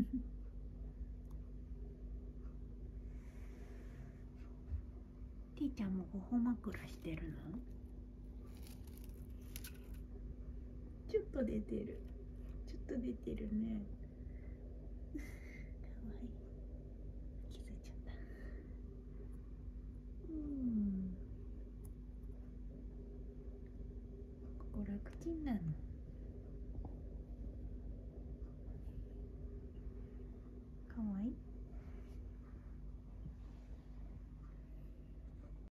てぃちゃんも頬枕してるの？ちょっと出てる。ちょっと出てるね。かわいい。気づいちゃった。ここ楽ちんなの。かわいい。